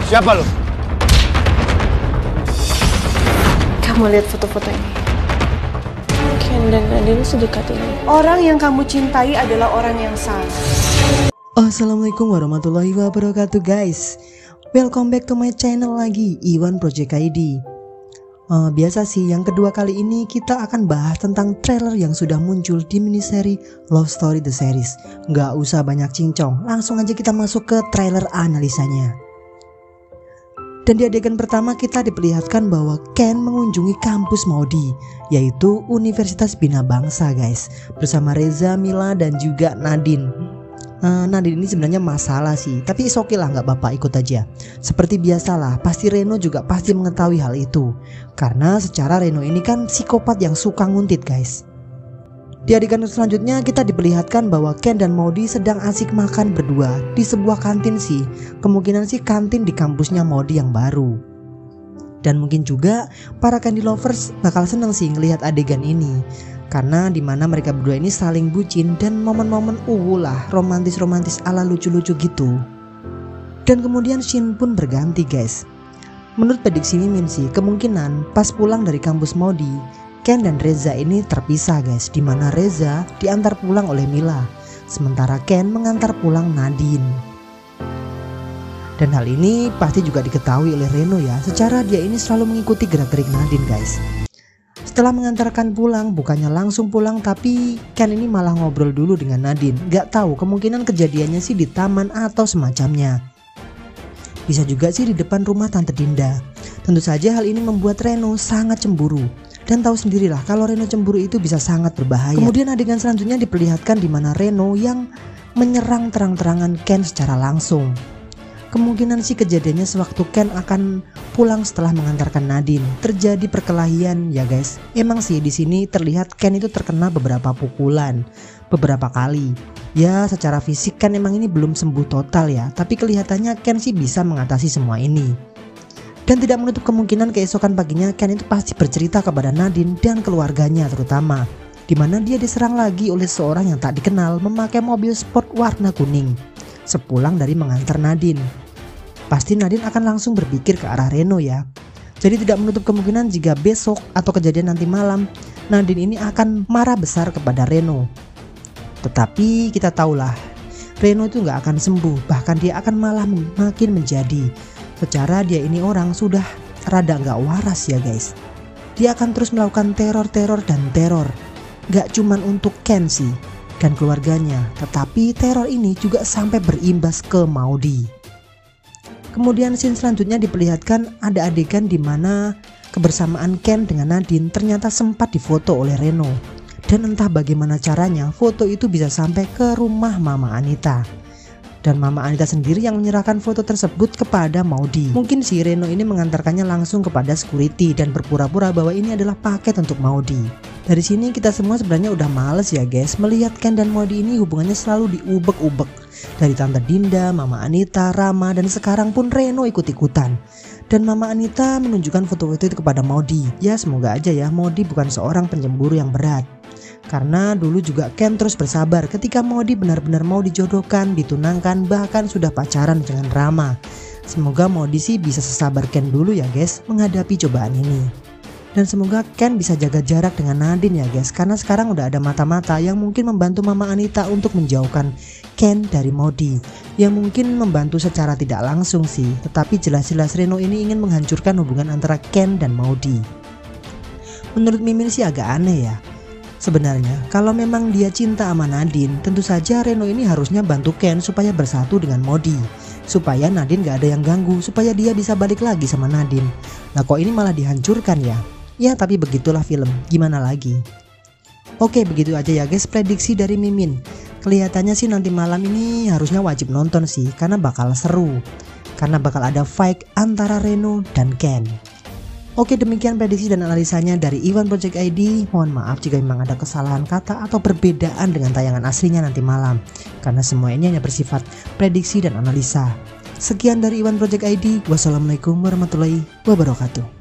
Siapa lo? Kamu lihat foto-foto ini. Ken dan Nadine sedekat ini. Orang yang kamu cintai adalah orang yang salah. Assalamualaikum warahmatullahi wabarakatuh guys. Welcome back to my channel lagi, Iwan Project ID. Biasa sih, yang kedua kali ini kita akan bahas tentang trailer yang sudah muncul di miniseri Love Story The Series. Nggak usah banyak cincong, langsung aja kita masuk ke trailer analisanya. Dan di adegan pertama kita diperlihatkan bahwa Ken mengunjungi kampus Maudie, yaitu Universitas Bina Bangsa guys, bersama Reza, Mila dan juga Nadine. Nadine ini sebenarnya masalah sih, tapi is okay lah, nggak apa-apa, ikut aja. Seperti biasalah, pasti Reno juga pasti mengetahui hal itu, karena secara Reno ini kan psikopat yang suka nguntit guys. Di adegan selanjutnya kita diperlihatkan bahwa Ken dan Maudie sedang asik makan berdua di sebuah kantin sih. Kemungkinan sih kantin di kampusnya Maudie yang baru. Dan mungkin juga para candy lovers bakal seneng sih ngelihat adegan ini, karena dimana mereka berdua ini saling bucin dan momen-momen lah romantis-romantis ala lucu-lucu gitu. Dan kemudian scene pun berganti guys. Menurut prediksi Mimin sih, kemungkinan pas pulang dari kampus Maudie, Ken dan Reza ini terpisah guys, dimana Reza diantar pulang oleh Mila, sementara Ken mengantar pulang Nadine. Dan hal ini pasti juga diketahui oleh Reno ya, secara dia ini selalu mengikuti gerak-gerik Nadine guys. Setelah mengantarkan pulang, bukannya langsung pulang, tapi Ken ini malah ngobrol dulu dengan Nadine. Gak tahu, kemungkinan kejadiannya sih di taman atau semacamnya. Bisa juga sih di depan rumah Tante Dinda. Tentu saja hal ini membuat Reno sangat cemburu. Dan tahu sendirilah kalau Reno cemburu itu bisa sangat berbahaya. Kemudian adegan selanjutnya diperlihatkan di mana Reno yang menyerang terang-terangan Ken secara langsung. Kemungkinan sih kejadiannya sewaktu Ken akan pulang setelah mengantarkan Nadine. Terjadi perkelahian ya guys. Emang sih di sini terlihat Ken itu terkena beberapa pukulan, beberapa kali. Ya secara fisik kan emang ini belum sembuh total ya, tapi kelihatannya Ken sih bisa mengatasi semua ini. Dan tidak menutup kemungkinan keesokan paginya Ken itu pasti bercerita kepada Nadine dan keluarganya terutama, dimana dia diserang lagi oleh seorang yang tak dikenal memakai mobil sport warna kuning sepulang dari mengantar Nadine. Pasti Nadine akan langsung berpikir ke arah Reno ya. Jadi tidak menutup kemungkinan jika besok atau kejadian nanti malam Nadine ini akan marah besar kepada Reno. Tetapi kita tahulah Reno itu nggak akan sembuh, bahkan dia akan malah makin menjadi. Secara dia ini orang sudah rada nggak waras ya guys. Dia akan terus melakukan teror dan teror. Gak cuman untuk Ken sih dan keluarganya, tetapi teror ini juga sampai berimbas ke Maudie. Kemudian scene selanjutnya diperlihatkan ada adegan di mana kebersamaan Ken dengan Nadine ternyata sempat difoto oleh Reno. Dan entah bagaimana caranya foto itu bisa sampai ke rumah Mama Anita. Dan Mama Anita sendiri yang menyerahkan foto tersebut kepada Maudie. Mungkin si Reno ini mengantarkannya langsung kepada security dan berpura-pura bahwa ini adalah paket untuk Maudie. Dari sini kita semua sebenarnya udah males ya guys melihat Ken dan Maudie ini hubungannya selalu diubek-ubek. Dari Tante Dinda, Mama Anita, Rama, dan sekarang pun Reno ikut-ikutan. Dan Mama Anita menunjukkan foto-foto itu kepada Maudie. Ya semoga aja ya Maudie bukan seorang pencemburu yang berat. Karena dulu juga Ken terus bersabar ketika Maudie benar-benar mau dijodohkan, ditunangkan, bahkan sudah pacaran dengan Rama. Semoga Maudie sih bisa sesabar Ken dulu ya guys menghadapi cobaan ini. Dan semoga Ken bisa jaga jarak dengan Nadine ya guys, karena sekarang udah ada mata-mata yang mungkin membantu Mama Anita untuk menjauhkan Ken dari Maudie. Yang mungkin membantu secara tidak langsung sih, tetapi jelas-jelas Reno ini ingin menghancurkan hubungan antara Ken dan Maudie. Menurut Mimin sih agak aneh ya. Sebenarnya kalau memang dia cinta sama Nadine, tentu saja Reno ini harusnya bantu Ken supaya bersatu dengan Maudie, supaya Nadine gak ada yang ganggu, supaya dia bisa balik lagi sama Nadine. Nah kok ini malah dihancurkan ya? Ya tapi begitulah film, gimana lagi. Oke begitu aja ya guys prediksi dari Mimin. Kelihatannya sih nanti malam ini harusnya wajib nonton sih, karena bakal seru. Karena bakal ada fight antara Reno dan Ken. Oke demikian prediksi dan analisanya dari Iwan Project ID. Mohon maaf jika memang ada kesalahan kata atau perbedaan dengan tayangan aslinya nanti malam, karena semua ini hanya bersifat prediksi dan analisa. Sekian dari Iwan Project ID. Wassalamualaikum warahmatullahi wabarakatuh.